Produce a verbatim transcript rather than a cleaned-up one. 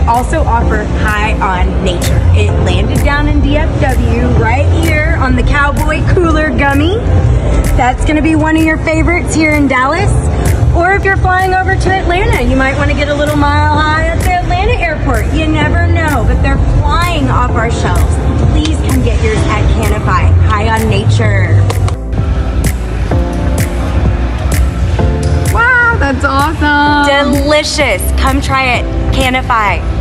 also offer high on nature. It landed down in D F W right here on the Cowboy Cooler Gummy. That's gonna be one of your favorites here in Dallas. Or if you're flying over to Atlanta, you might want to get a little mile high at the Atlanta airport. You never know, but they're flying off our shelves. Please come get yours at Cannify, high on nature. Wow, that's awesome. Delicious. Come try it. Cannify.